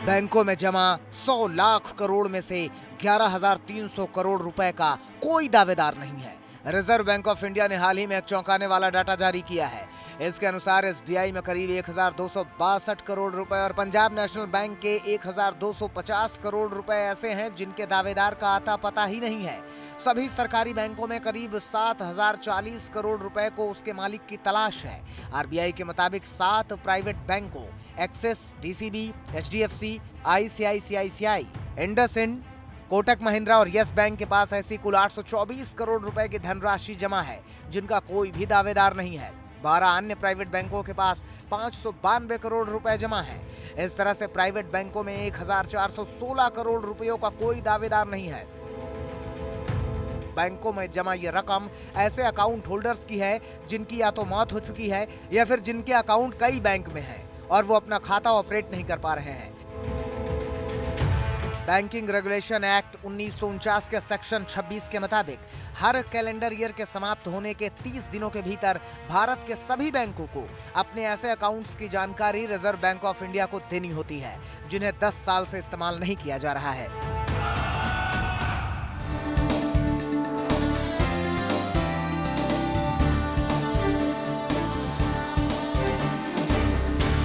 बैंकों में जमा 100 लाख करोड़ में से 11,300 करोड़ रुपए का कोई दावेदार नहीं है। रिजर्व बैंक ऑफ इंडिया ने हाल ही में एक चौंकाने वाला डाटा जारी किया है। इसके अनुसार एसबीआई में करीब 1,262 करोड़ रुपए और पंजाब नेशनल बैंक के 1,250 करोड़ रुपए ऐसे हैं जिनके दावेदार का आता पता ही नहीं है। सभी सरकारी बैंकों में करीब 7,040 करोड़ रुपए को उसके मालिक की तलाश है। आरबीआई के मुताबिक 7 प्राइवेट बैंकों Axis, DCB, HDFC, ICICI, IndusInd, Kotak Mahindra और यस बैंक के पास ऐसी कुल 824 करोड़ रुपए की धनराशि जमा है जिनका कोई भी दावेदार नहीं है। 12 अन्य प्राइवेट बैंकों के पास 592 करोड़ रुपए जमा है। इस तरह से प्राइवेट बैंकों में 1,416 करोड़ रुपयों का कोई दावेदार नहीं है। बैंकों में जमा ये रकम ऐसे अकाउंट होल्डर्स की है जिनकी या तो मौत हो चुकी है या फिर जिनके अकाउंट कई बैंक में हैं और वो अपना खाता ऑपरेट नहीं कर पा रहे हैं। बैंकिंग रेगुलेशन एक्ट 1949 के सेक्शन 26 के मुताबिक हर कैलेंडर ईयर के समाप्त होने के 30 दिनों के भीतर भारत के सभी बैंकों को अपने ऐसे अकाउंट्स की जानकारी रिजर्व बैंक ऑफ इंडिया को देनी होती है जिन्हें 10 साल से इस्तेमाल नहीं किया जा रहा है।